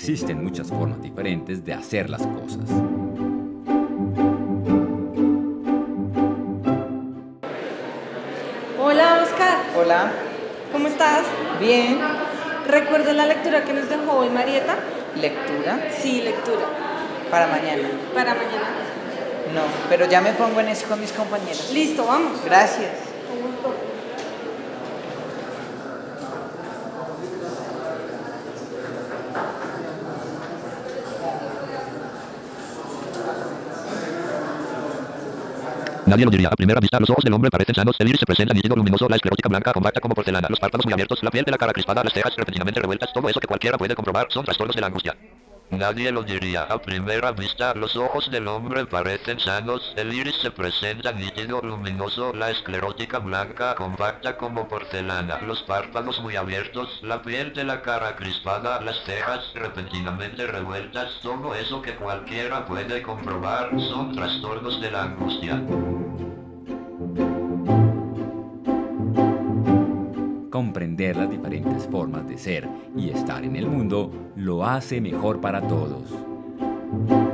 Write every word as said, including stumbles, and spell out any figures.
existen muchas formas diferentes de hacer las cosas. Hola, Oscar. Hola. ¿Cómo estás? Bien. ¿Recuerdas la lectura que nos dejó hoy Marieta? ¿Lectura? Sí, lectura. Para mañana. Para mañana. No, pero ya me pongo en eso con mis compañeros. Listo, vamos. Gracias. Con gusto. Nadie lo diría. A primera vista, los ojos del hombre parecen sanos, el iris se presenta nítido, luminoso, la esclerótica blanca, compacta como porcelana, los párpados muy abiertos, la piel de la cara crispada, las cejas repentinamente revueltas, todo eso que cualquiera puede comprobar son trastornos de la angustia. Nadie lo diría. A primera vista, los ojos del hombre parecen sanos, el iris se presenta nítido, luminoso, la esclerótica blanca, compacta como porcelana, los párpados muy abiertos, la piel de la cara crispada, las cejas repentinamente revueltas, todo eso que cualquiera puede comprobar son trastornos de la angustia. Comprender las diferentes formas de ser y estar en el mundo lo hace mejor para todos.